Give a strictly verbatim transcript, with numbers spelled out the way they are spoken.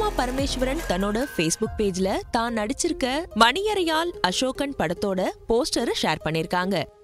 அனுபமா பரமேஸ்வரன் தன்னோட ஃபேஸ்புக் பேஜ்ல தான் நடிச்சிருக்க மணியறையால் அசோகன் படத்தோட போஸ்டரை ஷேர் பண்ணிருக்காங்க.